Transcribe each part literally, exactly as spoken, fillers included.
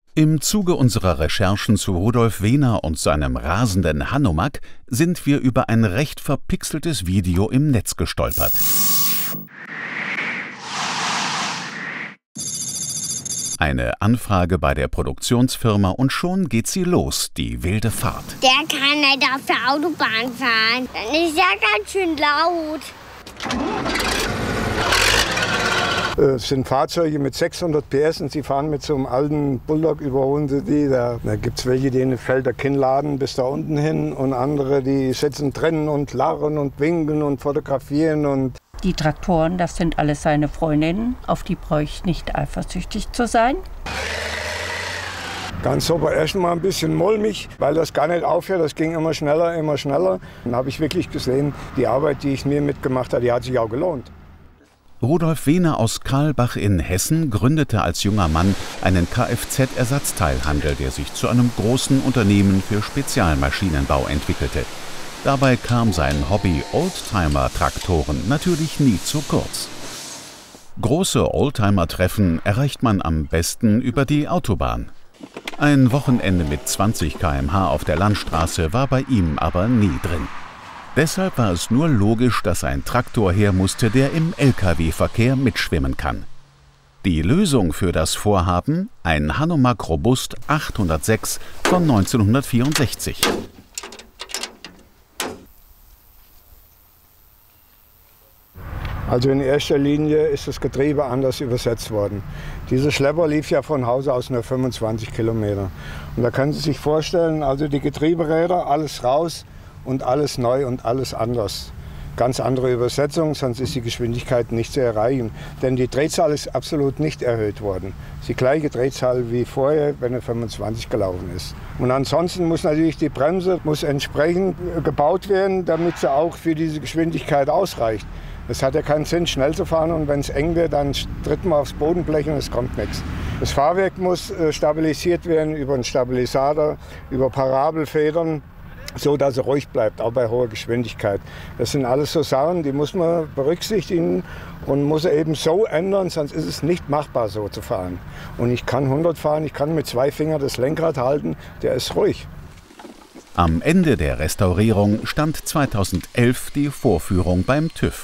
Im Zuge unserer Recherchen zu Rudolf Wehner und seinem rasenden Hanomag sind wir über ein recht verpixeltes Video im Netz gestolpert. Eine Anfrage bei der Produktionsfirma und schon geht sie los, die wilde Fahrt. Der kann nicht auf der Autobahn fahren. Dann ist ja ganz schön laut. Es sind Fahrzeuge mit sechshundert P S und sie fahren mit so einem alten Bulldog, überholen sie die. Da, da gibt es welche, die fällt der Kinnladen bis da unten hin und andere, die sitzen drin und lachen und winken und fotografieren. Und die Traktoren, das sind alles seine Freundinnen, auf die brauche ich nicht eifersüchtig zu sein. Ganz super, erst mal ein bisschen mulmig, weil das gar nicht aufhört, das ging immer schneller, immer schneller. Dann habe ich wirklich gesehen, die Arbeit, die ich mir mitgemacht habe, die hat sich auch gelohnt. Rudolf Wehner aus Karlbach in Hessen gründete als junger Mann einen Kfz-Ersatzteilhandel, der sich zu einem großen Unternehmen für Spezialmaschinenbau entwickelte. Dabei kam sein Hobby Oldtimer-Traktoren natürlich nie zu kurz. Große Oldtimer-Treffen erreicht man am besten über die Autobahn. Ein Wochenende mit zwanzig Kilometer pro Stunde auf der Landstraße war bei ihm aber nie drin. Deshalb war es nur logisch, dass ein Traktor her musste, der im L K W-Verkehr mitschwimmen kann. Die Lösung für das Vorhaben: ein Hanomag Robust achthundertsechs von neunzehnhundertvierundsechzig. Also in erster Linie ist das Getriebe anders übersetzt worden. Dieser Schlepper lief ja von Hause aus nur fünfundzwanzig Kilometer. Und da können Sie sich vorstellen, also die Getrieberäder, alles raus und alles neu und alles anders. Ganz andere Übersetzung, sonst ist die Geschwindigkeit nicht zu erreichen. Denn die Drehzahl ist absolut nicht erhöht worden. Es ist die gleiche Drehzahl wie vorher, wenn er fünfundzwanzig gelaufen ist. Und ansonsten muss natürlich die Bremse muss entsprechend gebaut werden, damit sie auch für diese Geschwindigkeit ausreicht. Es hat ja keinen Sinn, schnell zu fahren, und wenn es eng wird, dann tritt man aufs Bodenblech und es kommt nichts. Das Fahrwerk muss stabilisiert werden über einen Stabilisator, über Parabelfedern, so dass er ruhig bleibt, auch bei hoher Geschwindigkeit. Das sind alles so Sachen, die muss man berücksichtigen und muss eben so ändern, sonst ist es nicht machbar, so zu fahren. Und ich kann hundert fahren, ich kann mit zwei Fingern das Lenkrad halten, der ist ruhig. Am Ende der Restaurierung stand zweitausendelf die Vorführung beim TÜV.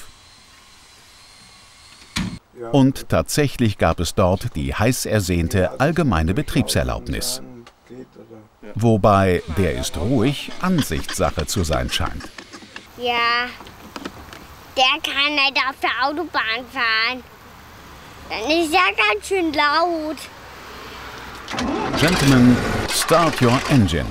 Und tatsächlich gab es dort die heiß ersehnte allgemeine Betriebserlaubnis. Wobei der ist ruhig Ansichtssache zu sein scheint. Ja, der kann nicht auf der Autobahn fahren. Dann ist ja ganz schön laut. Gentlemen, start your engine.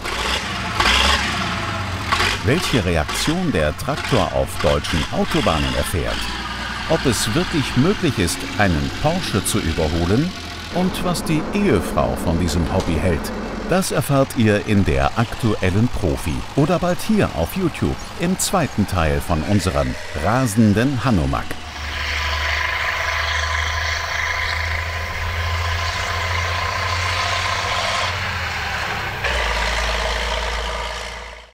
Welche Reaktion der Traktor auf deutschen Autobahnen erfährt, ob es wirklich möglich ist, einen Porsche zu überholen und was die Ehefrau von diesem Hobby hält, das erfahrt ihr in der aktuellen Profi oder bald hier auf YouTube im zweiten Teil von unserem rasenden Hanomag.